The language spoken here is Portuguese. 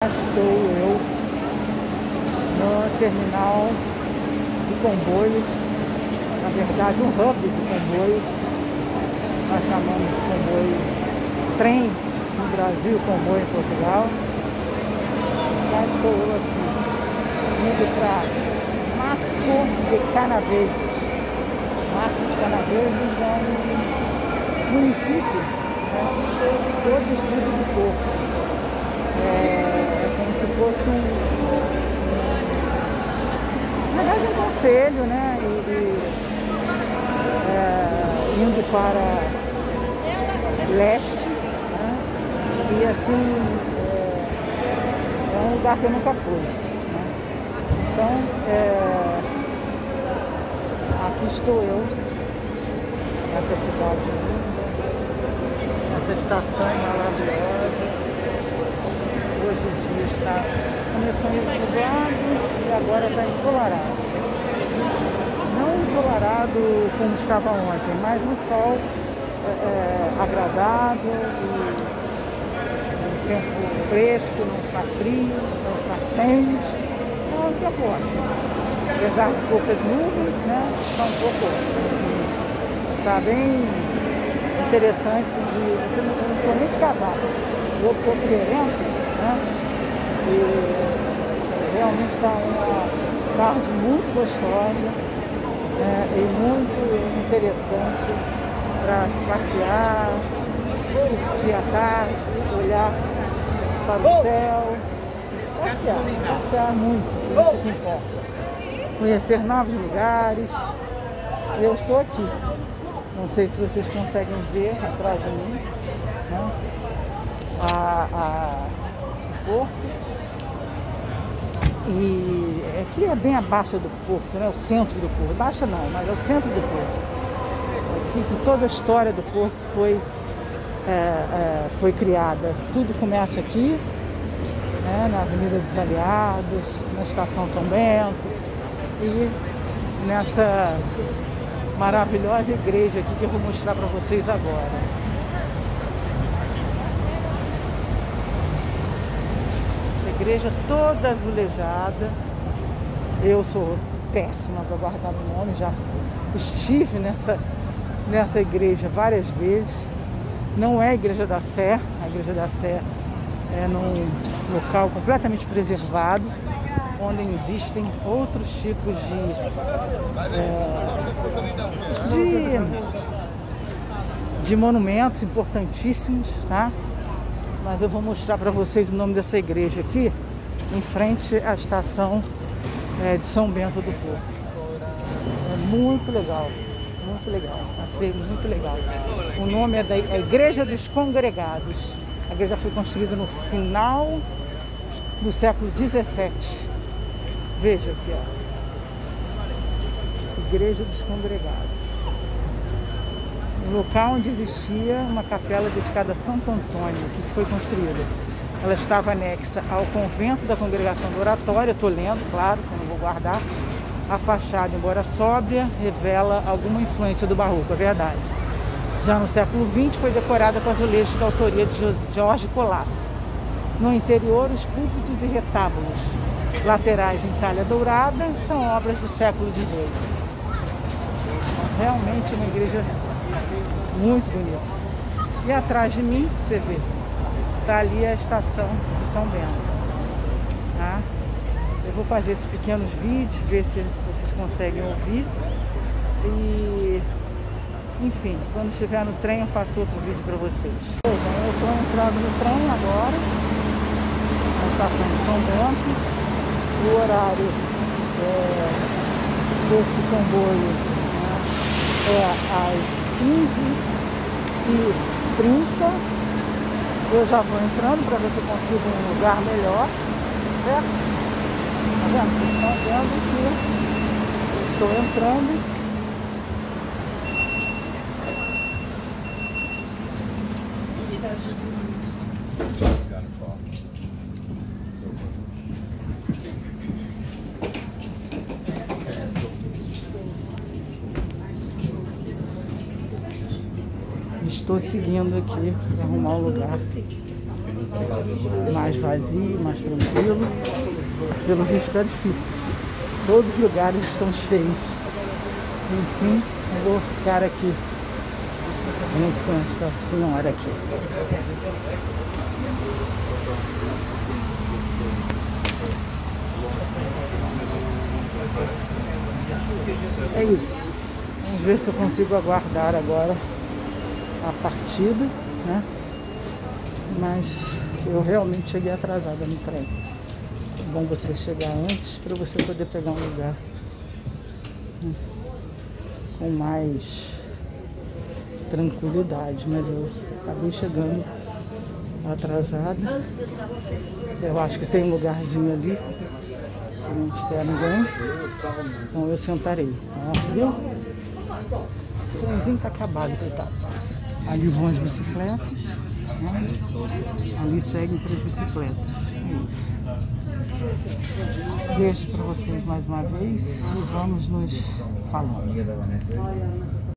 Estou eu no terminal de comboios, na verdade um hub de comboios, nós chamamos de comboio trens no Brasil, comboio em Portugal. Já estou eu aqui, indo para Marco de Canaveses. Marco de Canaveses é um município, do distrito do Porto. É como se fosse na verdade um conselho, né? Indo para leste, né? E assim é um lugar que eu nunca fui, né? Então aqui estou eu nessa cidade linda, nessa estação maravilhosa. Hoje o dia está começando nublado e agora está ensolarado. Não ensolarado como estava ontem, mas um sol agradável, e tempo fresco, não está frio, não está quente. Então é um tempo ótimo. Apesar de poucas nuvens, né, está um pouco está bem interessante você não estou nem de casaco. Eu que sou friorento, né? E realmente está uma tarde muito gostosa, e muito interessante para se passear, curtir a tarde, olhar para o céu, passear muito, isso que importa. Conhecer novos lugares. Eu estou aqui, não sei se vocês conseguem ver atrás de mim, né? O porto, e aqui é bem abaixo do porto, né? O centro do porto, abaixo não, mas é o centro do porto, aqui que toda a história do porto foi criada. Tudo começa aqui, né? Na Avenida dos Aliados, na Estação São Bento e nessa maravilhosa igreja aqui que eu vou mostrar para vocês agora. Igreja toda azulejada. Eu sou péssima para guardar o nome, já estive nessa igreja várias vezes. Não é a Igreja da Sé, a Igreja da Sé é num local completamente preservado, onde existem outros tipos de monumentos importantíssimos, tá? Mas eu vou mostrar para vocês o nome dessa igreja aqui, em frente à estação de São Bento do Porto. É muito legal, achei muito legal. O nome é da Igreja dos Congregados. A igreja foi construída no final do século XVII. Veja aqui, ó. Igreja dos Congregados. Um local onde existia uma capela dedicada a Santo Antônio, que foi construída. Ela estava anexa ao convento da Congregação do Oratório. Estou lendo, claro, que eu não vou guardar. A fachada, embora sóbria, revela alguma influência do barroco, é verdade. Já no século XX foi decorada com azulejos da autoria de Jorge Colasso. No interior, os púlpitos e retábulos laterais em talha dourada são obras do século XVIII. Realmente uma igreja muito bonita. E atrás de mim, você vê, está ali a estação de São Bento, tá? Eu vou fazer esses pequenos vídeos, ver se vocês conseguem ouvir. E, enfim, quando estiver no trem eu faço outro vídeo para vocês. Vejam, eu estou entrando no trem agora, na estação de São Bento. O horário desse comboio, né, é às 15h30. Eu já vou entrando para ver se eu consigo um lugar melhor, certo? Tá vendo? Vocês estão vendo que eu estou entrando. Estou seguindo aqui para arrumar o lugar. mais vazio, mais tranquilo. Pelo visto está difícil. Todos os lugares estão cheios. Enfim, eu vou ficar aqui junto com esta senhora aqui. É isso. Vamos ver se eu consigo aguardar agora a partida, né? Mas eu realmente cheguei atrasada no trem. É bom você chegar antes para você poder pegar um lugar, né, com mais tranquilidade, mas eu acabei chegando atrasada. Eu acho que tem um lugarzinho ali, não espera ninguém, então eu sentarei, viu? O trenzinho tá acabado, coitado. Ali vão as bicicletas, né? Ali seguem para as bicicletas. É isso. Beijo para vocês mais uma vez e vamos nos falando.